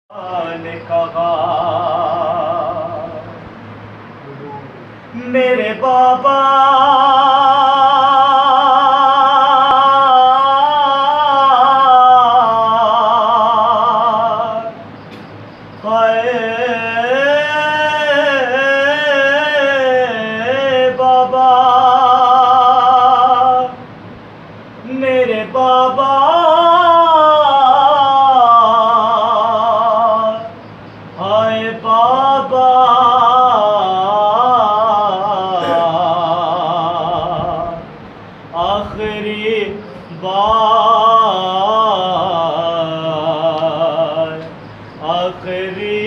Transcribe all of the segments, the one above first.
ने कहा मेरे बाबा बाबा मेरे बाबा हाय बाबा आखिरी बार आखिरी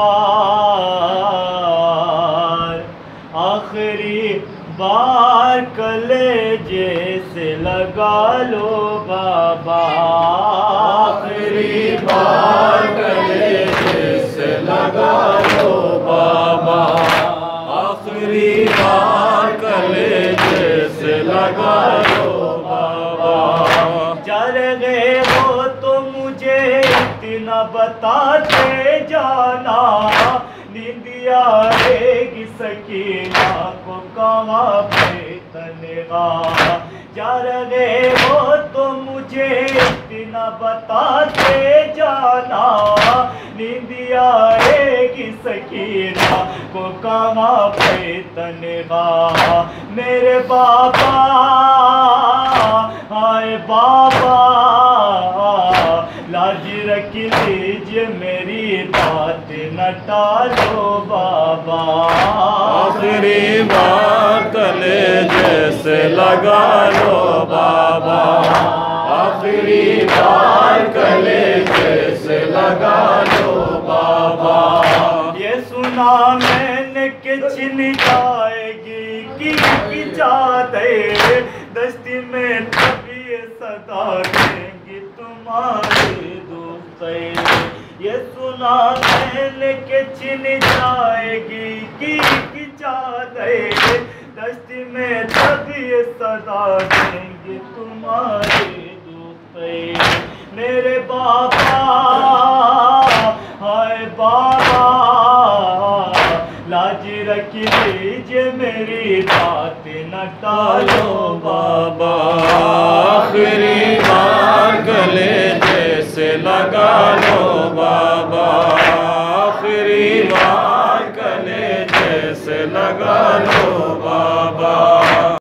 बार आखिरी बार कलेजे से लगा लो बाबा आखिरी बार कलेजे से लगा लो बाबा आखिरी बार कलेजे से लगा लो बाबा। जर गए हो तो मुझे इतना बताते जाना नींदिया आएगी सकीना को कहाँ पे तन्हा जर गए हो तो मुझे इतना बताते जाना नींदिया आएगी सकीना को कहाँ पे तन्हा मेरे बाबा हाय बाबा लाज रख लीजिए मेरी बात न टालो बाबा आखिरी बार कलेजे से लगा लो बाबा आखिरी बार कलेजे से लगा लो बाबा। ये सुना मैंने कि छिन जाएगी कि चाहते दस्ती में तभी सदा देंगी तुम्हारे दूसरे ये सुना मैंने कि छिन जाएगी कि चाहते दस्ती में तभी सदा देंगी तुम्हारे दूसरे मेरे बाबा हाय बाबा लाज रख लीजिए मेरी बात न टालो बाबा आखिरी बार कलेजे से लगा लो बाबा